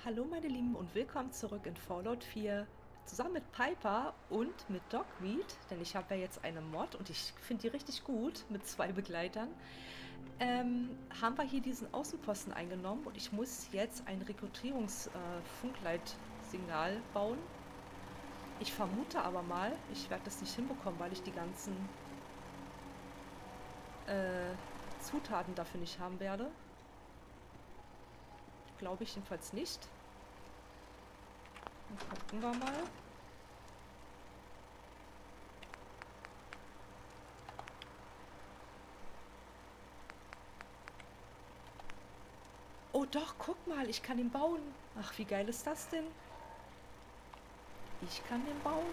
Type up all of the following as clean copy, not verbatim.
Hallo meine Lieben und willkommen zurück in Fallout 4. Zusammen mit Piper und mit Dogmeat, denn ich habe ja jetzt eine Mod und ich finde die richtig gut mit 2 Begleitern. Haben wir hier diesen Außenposten eingenommen und ich muss jetzt ein Rekrutierungsfunkleitsignal bauen. Ich vermute aber mal, ich werde das nicht hinbekommen, weil ich die ganzen Zutaten dafür nicht haben werde. Glaube ich jedenfalls nicht. Dann gucken wir mal. Oh doch, guck mal, ich kann ihn bauen. Ach, wie geil ist das denn? Ich kann den bauen.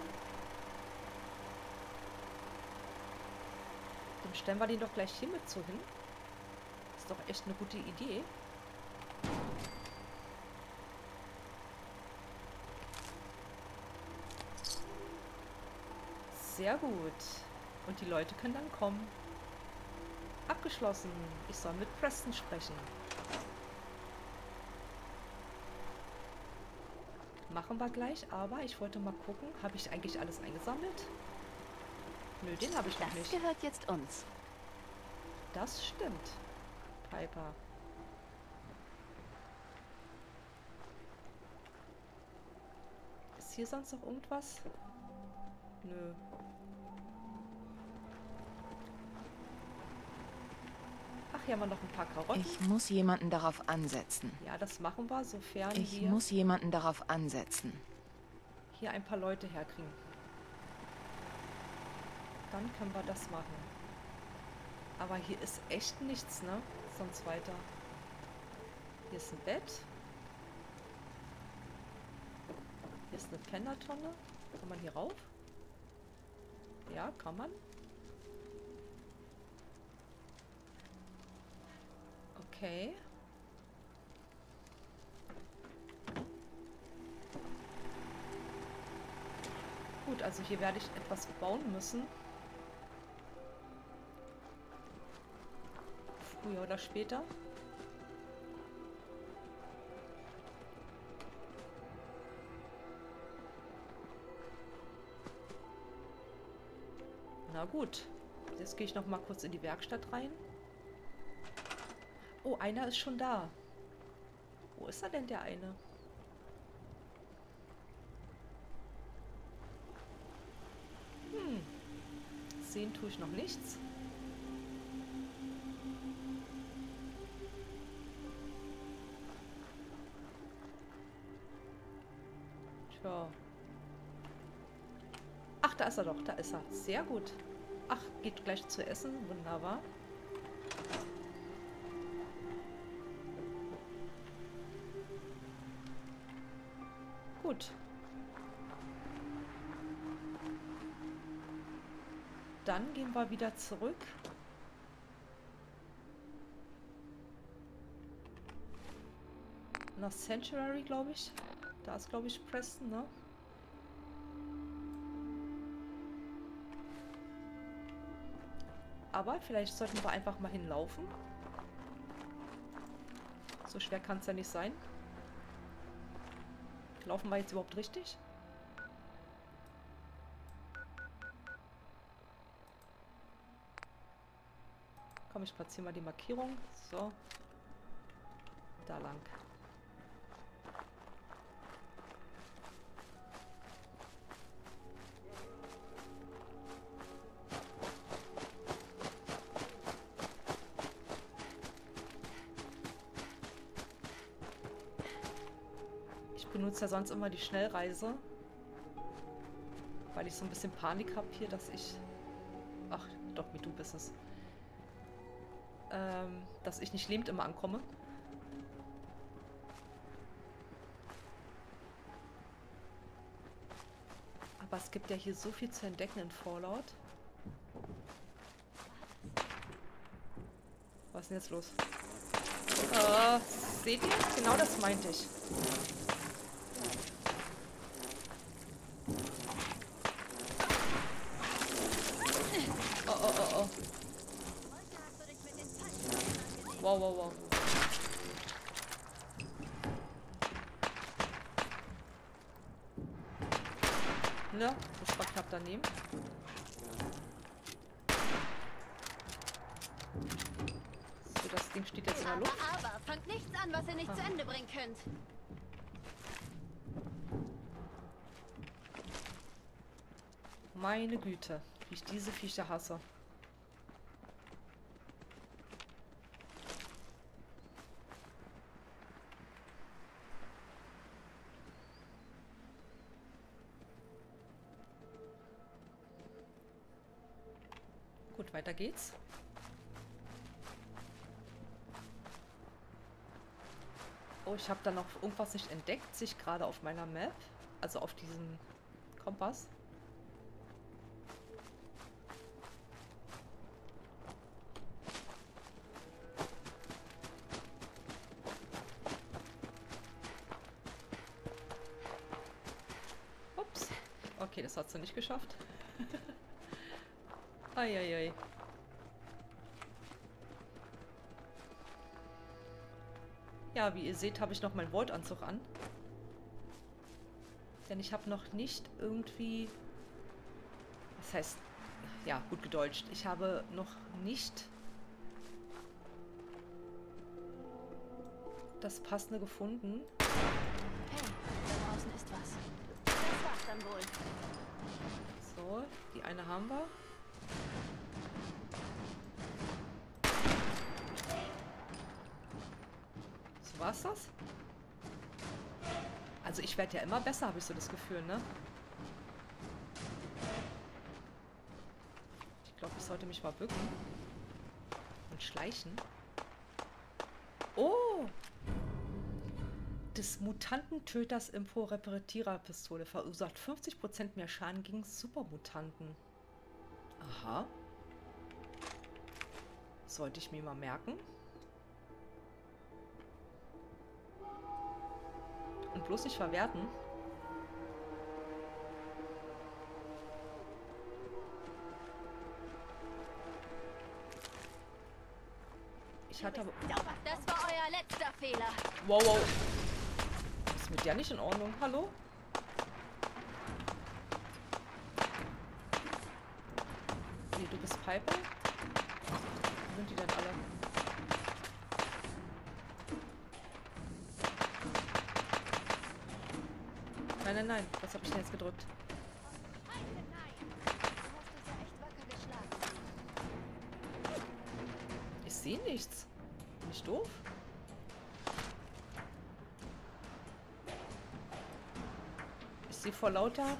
Dann stellen wir den doch gleich hiermit so hin. Ist doch echt eine gute Idee. Sehr gut. Und die Leute können dann kommen. Abgeschlossen. Ich soll mit Preston sprechen. Machen wir gleich, aber ich wollte mal gucken, habe ich eigentlich alles eingesammelt? Nö, den habe ich noch nicht. Das gehört jetzt uns. Das stimmt, Piper. Ist hier sonst noch irgendwas? Nö. Ach, hier haben wir noch ein paar Karotten. Ich muss jemanden darauf ansetzen. Ja, das machen wir, sofern Ich wir muss jemanden darauf ansetzen. hier ein paar Leute herkriegen. Dann können wir das machen. Aber hier ist echt nichts, ne? Sonst weiter. Hier ist ein Bett. Hier ist eine Pennertonne. Kann man hier rauf? Ja, kann man. Okay. Gut, also hier werde ich etwas bauen müssen. Früher oder später. Na gut. Jetzt gehe ich noch mal kurz in die Werkstatt rein. Oh, einer ist schon da. Wo ist er denn, der eine? Sehen tue ich noch nichts. Tja. Ach, da ist er doch. Da ist er. Sehr gut. Ach, geht gleich zu essen. Wunderbar. Gut. Dann gehen wir wieder zurück. Nach Sanctuary, glaube ich. Da ist, glaube ich, Preston, ne? Aber vielleicht sollten wir einfach mal hinlaufen. So schwer kann es ja nicht sein. Laufen wir jetzt überhaupt richtig? Komm, ich platziere mal die Markierung. So. Da lang. Ich benutze ja sonst immer die Schnellreise. Weil ich so ein bisschen Panik habe hier, dass ich... Ach, doch, wie du bist es. Dass ich nicht lebend immer ankomme. Aber es gibt ja hier so viel zu entdecken in Fallout. Was ist denn jetzt los? Seht ihr? Genau das meinte ich. Oh, oh, oh, oh. Wow, wow, wow. Ne, das war knapp daneben. So, das Ding steht jetzt in der Luft. Aber fangt nichts an, was ihr nicht zu Ende bringen könnt. Meine Güte, wie ich diese Viecher hasse. Gut, weiter geht's. Oh, ich habe da noch irgendwas nicht entdeckt, sich gerade auf meiner Map. Also auf diesem Kompass. Ups. Okay, das hat sie nicht geschafft. Eieiei. Ja, wie ihr seht, habe ich noch meinen Voltanzug an. Denn ich habe noch nicht irgendwie... Das heißt, ja, gut gedeutscht. Ich habe noch nicht das Passende gefunden. Hey, da draußen ist was. Das war's dann wohl. So, die eine haben wir. So war's das? Also ich werde ja immer besser, habe ich so das Gefühl, ne? Ich glaube, ich sollte mich mal bücken. Und schleichen. Oh! Des Mutantentöters Info-Repetierer-Pistole verursacht 50% mehr Schaden gegen Supermutanten. Aha. Sollte ich mir mal merken. Und bloß nicht verwerten. Ich hatte aber... Das war euer letzter Fehler. Wow, wow. Ist mit der nicht in Ordnung? Hallo? Nee, du bist Piper? Wo sind die denn alle? Nein, nein, nein. Was habe ich denn jetzt gedrückt? Ich sehe nichts. Bin ich doof? Ich sehe vor lauter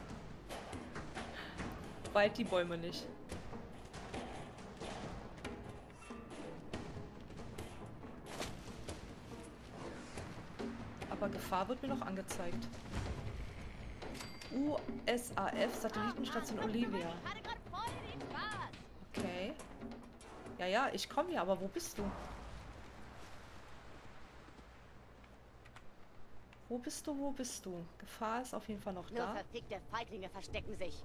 Wald die Bäume nicht. Aber Gefahr wird mir noch angezeigt. USAF Satellitenstation Olivia. Okay. Ja, ja, ich komme ja, aber wo bist du? Wo bist du, wo bist du? Gefahr ist auf jeden Fall noch Nur da. verfickte Feiglinge verstecken sich.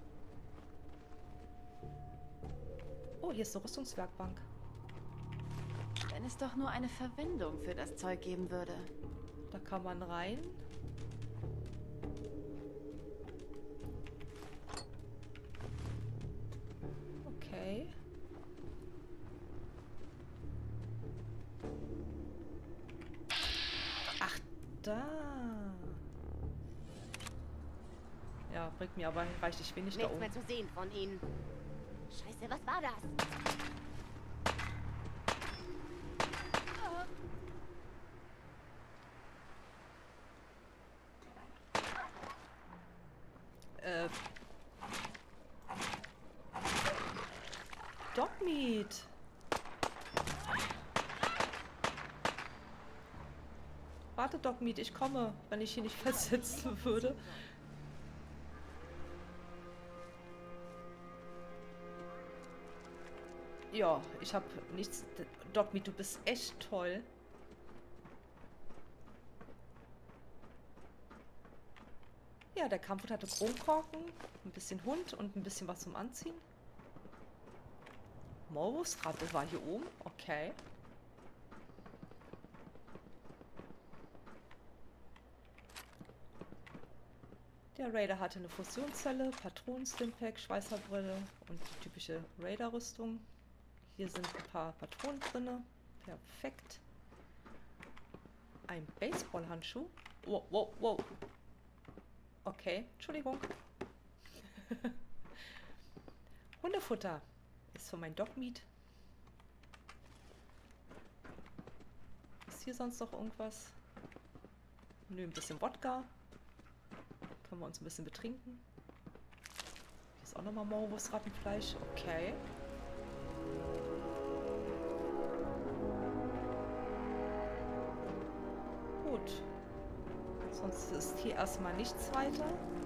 Oh, hier ist eine Rüstungswerkbank. Wenn es doch nur eine Verwendung für das Zeug geben würde. Da kann man rein. Okay. Ach, da. Ja, bringt mir aber reichlich wenig da Nichts oben. mehr zu sehen von ihnen. Scheiße, was war das? Dogmeat. Warte, Dogmeat, ich komme, wenn ich hier nicht festsitzen würde. Ja, ich habe nichts... Dogmeat, du bist echt toll. Ja, der Kampfhund hatte Kronkorken, ein bisschen Hund und ein bisschen was zum Anziehen. Morbus-Ratte war hier oben. Okay. Der Raider hatte eine Fusionszelle, Patronen, Stimpack, Schweißerbrille und die typische Raider-Rüstung. Hier sind ein paar Patronen drin. Perfekt. Ein Baseballhandschuh. Wow, wow, wow. Okay, Entschuldigung. Hundefutter ist für mein Dogmeat. Ist hier sonst noch irgendwas? Nö, ein bisschen Wodka. Können wir uns ein bisschen betrinken. Hier ist auch nochmal Maulwurfsrattenfleisch. Okay. Gut. Sonst ist hier erstmal nichts weiter.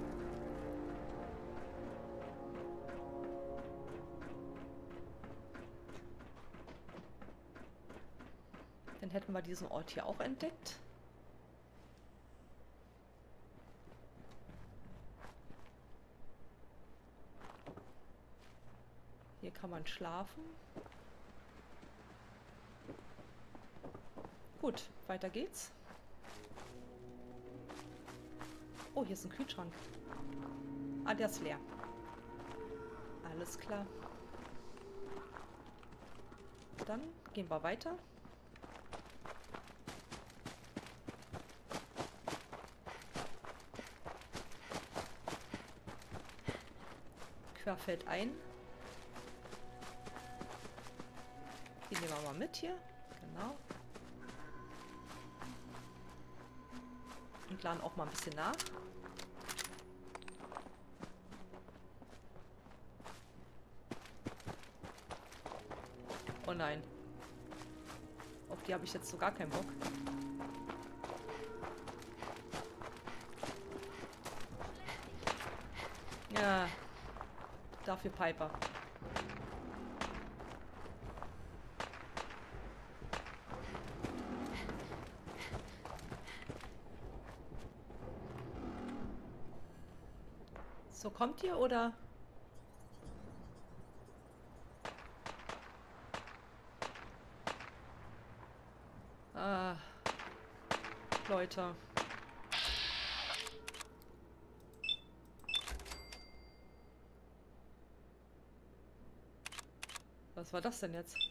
Dann hätten wir diesen Ort hier auch entdeckt. Hier kann man schlafen. Gut, weiter geht's. Oh, hier ist ein Kühlschrank. Ah, der ist leer. Alles klar. Dann gehen wir weiter. Querfeld ein. Die nehmen wir mal mit hier. Genau. Und laden auch mal ein bisschen nach. Oh nein. Auf die habe ich jetzt so gar keinen Bock. Ja. Dafür Piper. So, kommt ihr oder? Ah, Leute. Was war das denn jetzt?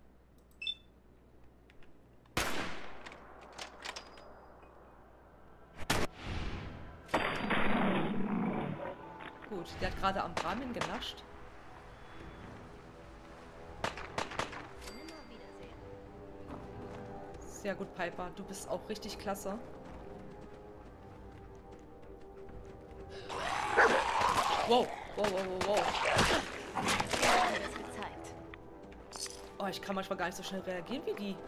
Gut, der hat gerade am Rahmen genascht. Sehr gut, Piper. Du bist auch richtig klasse. Wow, wow, wow, wow, wow. Oh, ich kann manchmal gar nicht so schnell reagieren wie die.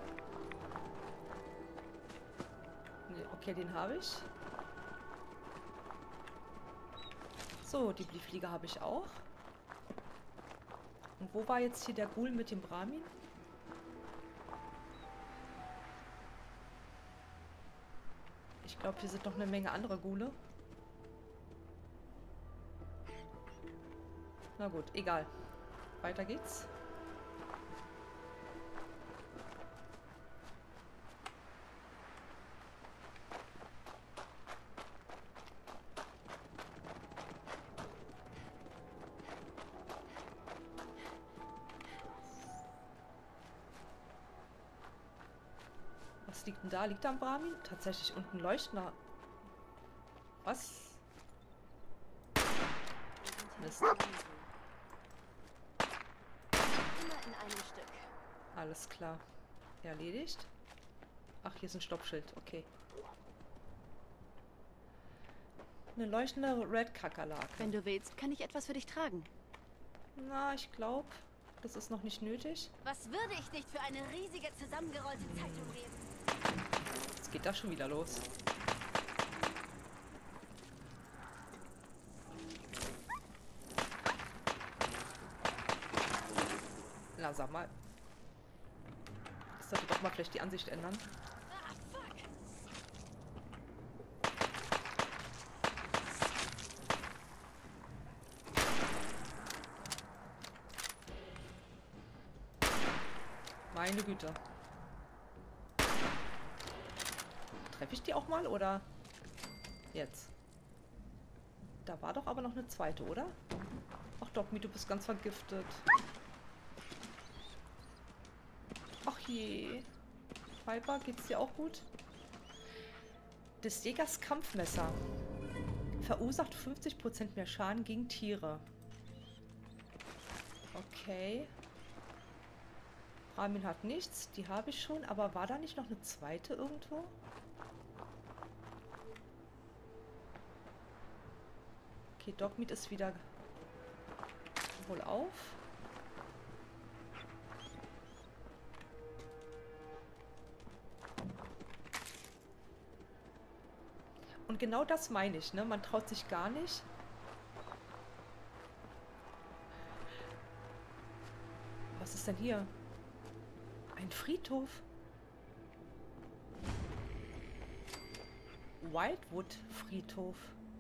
Nee, okay, den habe ich. So, die Fliege habe ich auch. Und wo war jetzt hier der Ghoul mit dem Brahmin? Ich glaube, hier sind noch eine Menge andere Ghule. Na gut, egal. Weiter geht's. Was liegt denn da? Liegt da ein Brahmin? Tatsächlich unten Leuchtender. Was? Mist. Immer in einem Stück. Alles klar. Erledigt. Ach, hier ist ein Stoppschild. Okay. Eine leuchtende Red-Kakerlake. Wenn du willst, kann ich etwas für dich tragen. Na, ich glaube, das ist noch nicht nötig. Was würde ich nicht für eine riesige zusammengerollte Zeitung geben? Jetzt geht das schon wieder los. Na, sag mal. Ich sollte doch mal vielleicht die Ansicht ändern. Ah, fuck! Meine Güte. Treffe ich die auch mal oder jetzt? Da war doch aber noch eine zweite, oder? Ach Dogmi, du bist ganz vergiftet. Ach je. Piper, geht's dir auch gut? Des Jägers Kampfmesser. Verursacht 50% mehr Schaden gegen Tiere. Okay. Ramin hat nichts. Die habe ich schon. Aber war da nicht noch eine zweite irgendwo? Okay, Dogmeat ist wieder wohl auf. Und genau das meine ich, ne? Man traut sich gar nicht. Was ist denn hier? Ein Friedhof. Wildwood Friedhof.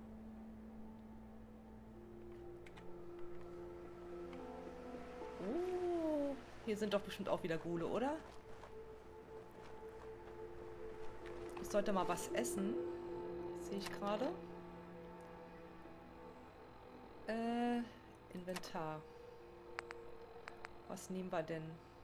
Oh, hier sind doch bestimmt auch wieder Ghule, oder? Ich sollte mal was essen. Sehe ich gerade. Inventar. Was nehmen wir denn?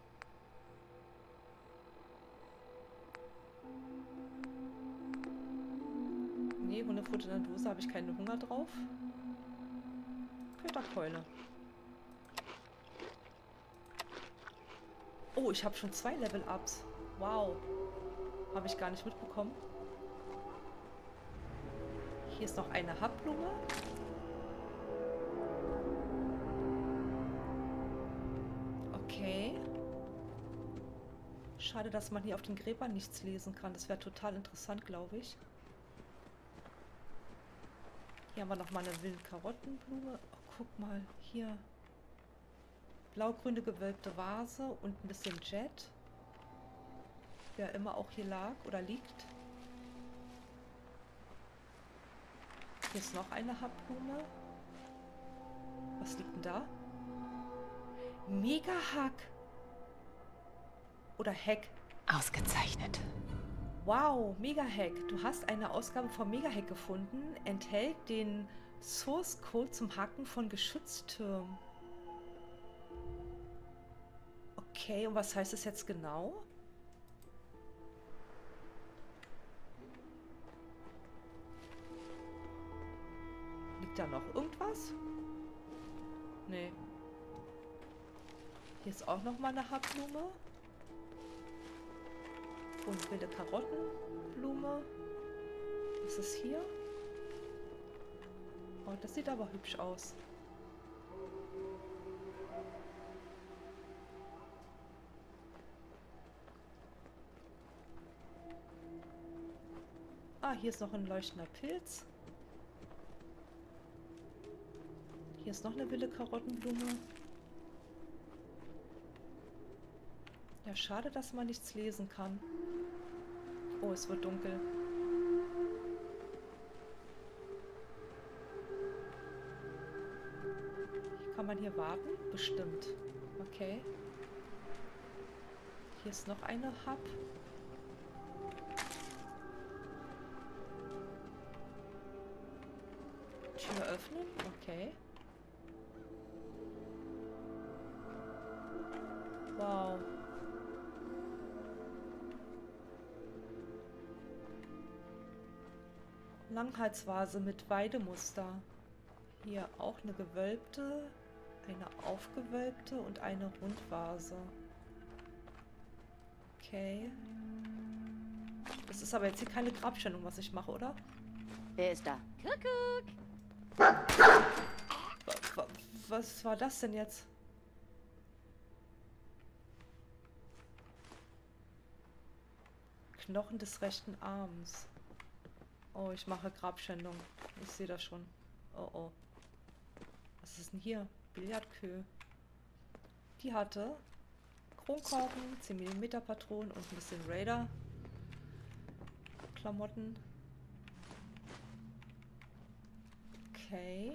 Nee, Hundefutter in der Dose habe ich keinen Hunger drauf. Köderkeule. Oh, ich habe schon 2 Level-Ups. Wow. Habe ich gar nicht mitbekommen. Hier ist noch eine Habblume. Okay. Schade, dass man hier auf den Gräbern nichts lesen kann. Das wäre total interessant, glaube ich. Hier haben wir noch mal eine wilde Karottenblume. Oh, guck mal, hier. Blaugrüne gewölbte Vase und ein bisschen Jet. Wer immer auch hier lag oder liegt. Hier ist noch eine Habblume. Was liegt denn da? Mega-Hack. Oder Hack. Ausgezeichnet. Wow, Mega-Hack. Du hast eine Ausgabe von Mega-Hack gefunden. Enthält den Source-Code zum Hacken von Geschütztürmen. Okay, und was heißt das jetzt genau? Liegt da noch irgendwas? Nee. Hier ist auch noch mal eine Habblume. Und wilde Karottenblume. Was ist hier? Oh, das sieht aber hübsch aus. Ah, hier ist noch ein leuchtender Pilz. Hier ist noch eine wilde Karottenblume. Ja, schade, dass man nichts lesen kann. Oh, es wird dunkel. Kann man hier warten? Bestimmt. Okay. Hier ist noch eine Hub. Tür öffnen? Okay. Wow. Langhalsvase mit Weidemuster. Hier auch eine gewölbte, eine aufgewölbte und eine Rundvase. Okay. Das ist aber jetzt hier keine Grabstellung, was ich mache, oder? Wer ist da? Kuckuck. Was war das denn jetzt? Knochen des rechten Arms. Oh, ich mache Grabschändung. Ich sehe das schon. Oh, oh. Was ist denn hier? Billardkö. Die hatte Kronkorken, 10 mm Patronen und ein bisschen Raider. Klamotten. Okay.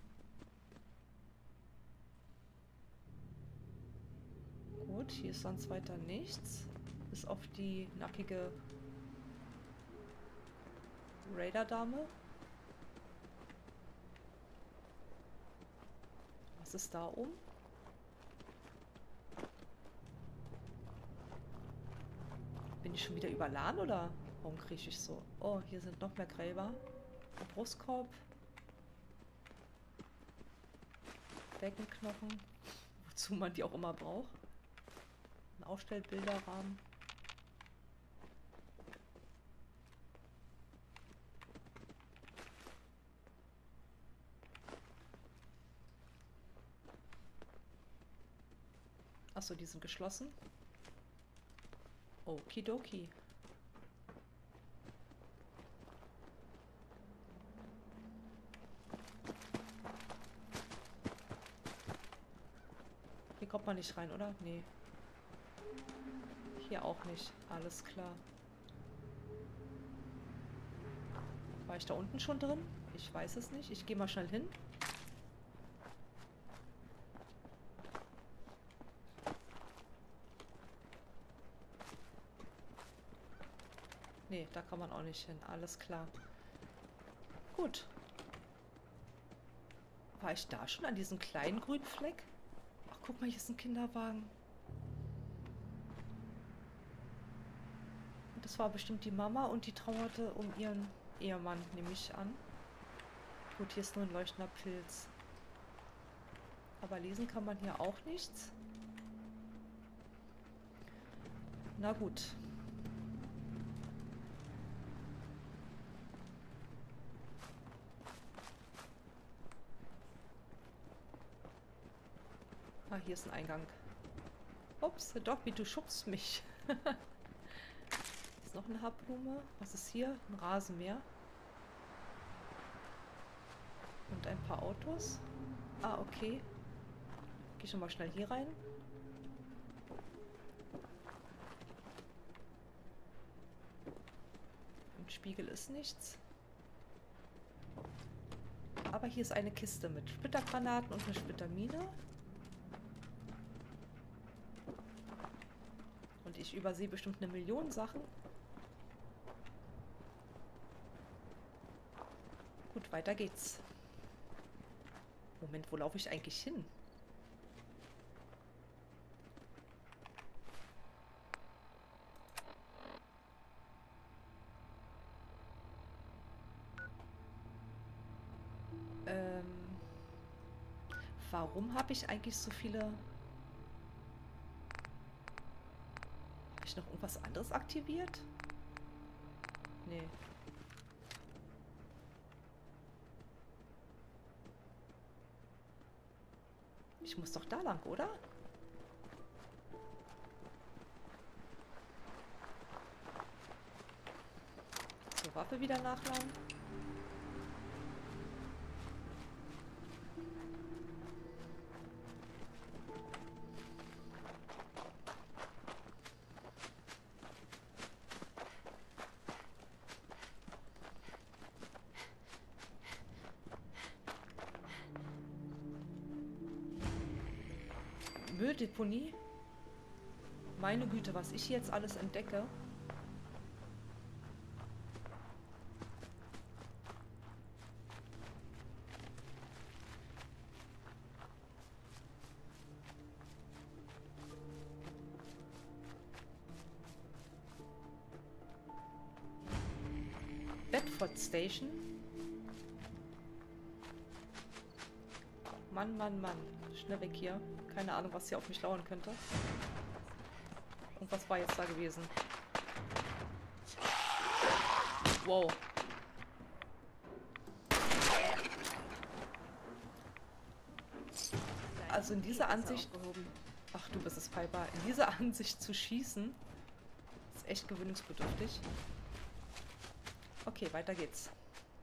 Gut, hier ist sonst weiter nichts. Bis auf die nackige Raider-Dame. Was ist da oben? Bin ich schon wieder überladen oder warum kriege ich so? Oh, hier sind noch mehr Gräber. Ein Brustkorb. Beckenknochen. Wozu man die auch immer braucht. Ein Aufstellbilderrahmen. Achso, die sind geschlossen. Okidoki. Hier kommt man nicht rein, oder? Nee. Hier auch nicht. Alles klar. War ich da unten schon drin? Ich weiß es nicht. Ich gehe mal schnell hin. Nee, da kann man auch nicht hin. Alles klar. Gut. War ich da schon an diesem kleinen grünen Fleck? Ach, guck mal, hier ist ein Kinderwagen. Und das war bestimmt die Mama und die trauerte um ihren Ehemann, nehme ich an. Gut, hier ist nur ein leuchtender Pilz. Aber lesen kann man hier auch nichts. Na gut. Ah, hier ist ein Eingang. Ups, Dogby, du schubst mich. Ist noch eine Haarblume. Was ist hier? Ein Rasenmäher. Und ein paar Autos. Ah, okay. Geh schon mal schnell hier rein. Im Spiegel ist nichts. Aber hier ist eine Kiste mit Splittergranaten und eine Splittermine. Und ich übersehe bestimmt eine Million Sachen. Gut, weiter geht's. Moment, wo laufe ich eigentlich hin? Warum habe ich eigentlich so viele... Habe ich noch irgendwas anderes aktiviert? Nee. Ich muss doch da lang, oder? So, Waffe wieder nachladen. Mülldeponie. Meine Güte, was ich jetzt alles entdecke. Bedford Station. Mann, Mann, Mann. Schnell weg hier. Keine Ahnung, was hier auf mich lauern könnte. Und was war jetzt da gewesen? Wow. Also in dieser Ansicht... Ach, du bist es, Piper. In dieser Ansicht zu schießen, ist echt gewöhnungsbedürftig. Okay, weiter geht's.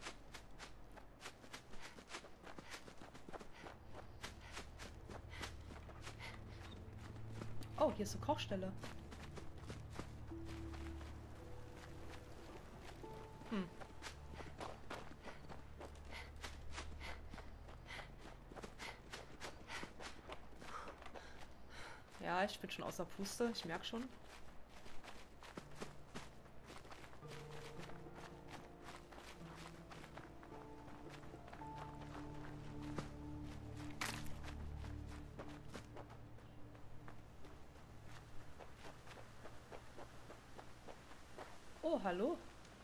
Oh, hier ist eine Kochstelle. Ja, ich bin schon außer Puste. Ich merke schon. Oh, hallo.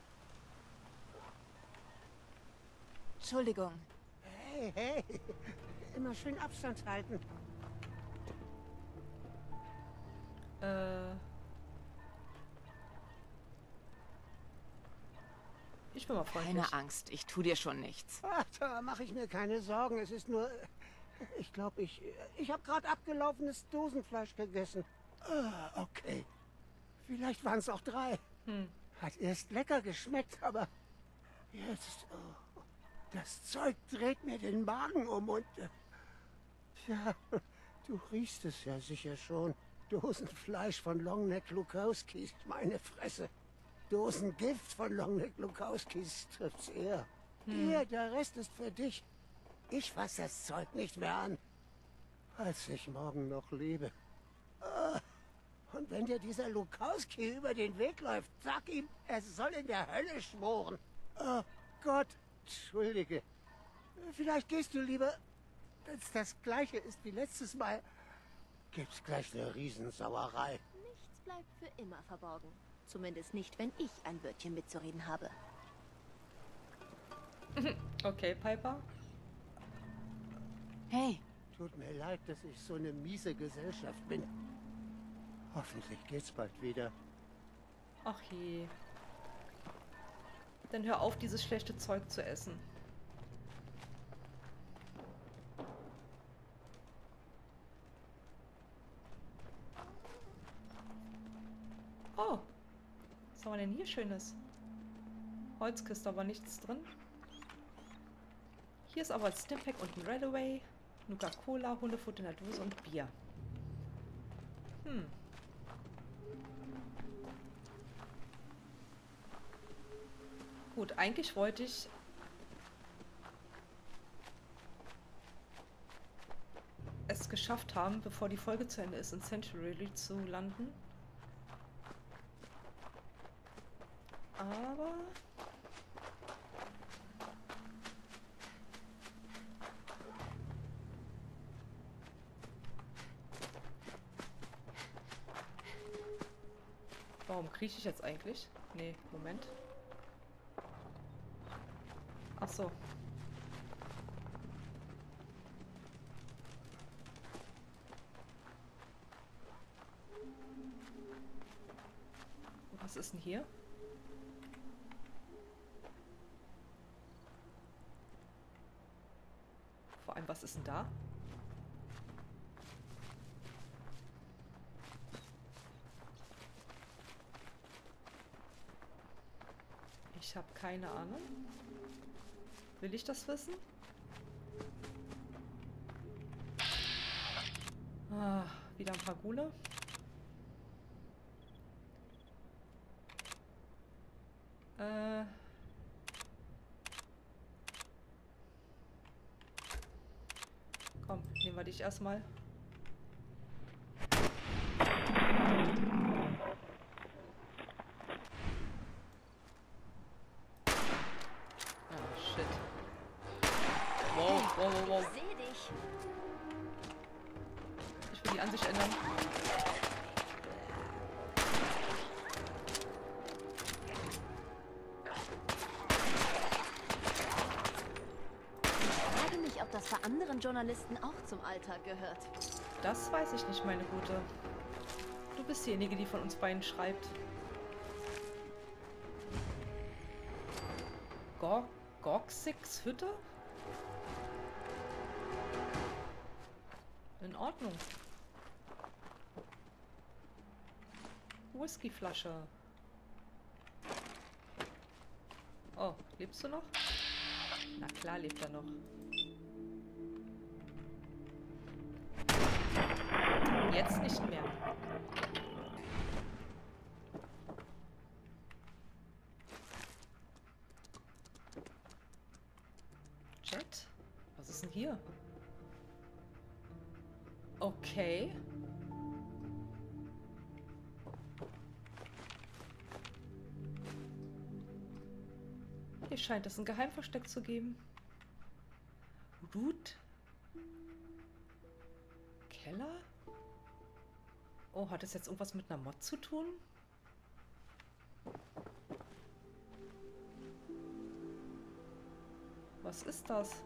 Entschuldigung. Hey, hey. Immer schön Abstand halten. Ich bin mal freundlich. Keine Angst, ich tu dir schon nichts. Ach, da mache ich mir keine Sorgen. Es ist nur... Ich glaube, ich habe gerade abgelaufenes Dosenfleisch gegessen. Ah, okay. Vielleicht waren es auch 3. Hat erst lecker geschmeckt, aber jetzt... Oh, das Zeug dreht mir den Magen um und... Tja, du riechst es ja sicher schon. Dosenfleisch von Longneck Lukowskis, meine Fresse. Dosengift von Longneck Lukowskis trifft's eher. Hier, der Rest ist für dich. Ich fass das Zeug nicht mehr an, als ich morgen noch lebe. Ah, und wenn dir dieser Lukowski über den Weg läuft, sag ihm, er soll in der Hölle schmoren. Oh Gott, entschuldige. Vielleicht gehst du lieber, wenn es das Gleiche ist wie letztes Mal. Gibt's gleich eine Riesensauerei. Nichts bleibt für immer verborgen. Zumindest nicht, wenn ich ein Wörtchen mitzureden habe. Okay, Piper. Hey, Tut mir leid, dass ich so eine miese Gesellschaft bin. Hoffentlich geht's bald wieder. Ach je. Dann hör auf, dieses schlechte Zeug zu essen. Oh. Was haben wir denn hier Schönes? Holzkiste, aber nichts drin. Hier ist aber ein Stimpack und ein Railway. Nuka-Cola, Hundefutter in der Dose und Bier. Gut, eigentlich wollte ich es geschafft haben, bevor die Folge zu Ende ist, in Sanctuary zu landen. Aber... Warum krieche ich jetzt eigentlich? Nee, Moment. Ach so. Was ist denn hier? Vor allem, was ist denn da? Ich habe keine Ahnung. Will ich das wissen? Ah, wieder ein paar Gule. Komm, nehmen wir dich erstmal. Shit. Wow, wow, wow, wow. Ich sehe dich. Ich will die Ansicht ändern. Ich frage mich, ob das bei anderen Journalisten auch zum Alltag gehört. Das weiß ich nicht, meine Gute. Du bist diejenige, die von uns beiden schreibt. Gorksix Hütte? In Ordnung. Whiskyflasche. Oh, lebst du noch? Na klar, lebt er noch. Jetzt nicht mehr. Jet? Was ist denn hier? Okay. Hier scheint es ein Geheimversteck zu geben. Root? Keller? Oh, hat das jetzt irgendwas mit einer Mod zu tun? Was ist das?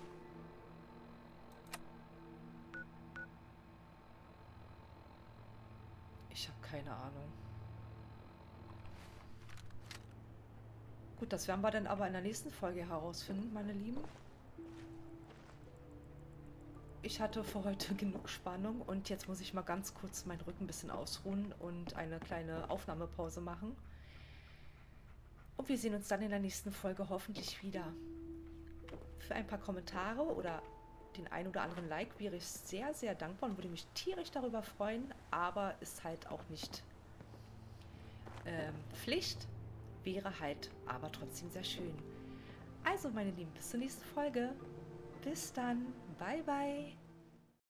Ich habe keine Ahnung. Gut, das werden wir dann aber in der nächsten Folge herausfinden, meine Lieben. Ich hatte für heute genug Spannung und jetzt muss ich mal ganz kurz meinen Rücken ein bisschen ausruhen und eine kleine Aufnahmepause machen. Und wir sehen uns dann in der nächsten Folge hoffentlich wieder. Für ein paar Kommentare oder den ein oder anderen Like wäre ich sehr, sehr dankbar und würde mich tierisch darüber freuen, aber ist halt auch nicht Pflicht, wäre halt aber trotzdem sehr schön. Also meine Lieben, bis zur nächsten Folge. Bis dann. Bye, bye.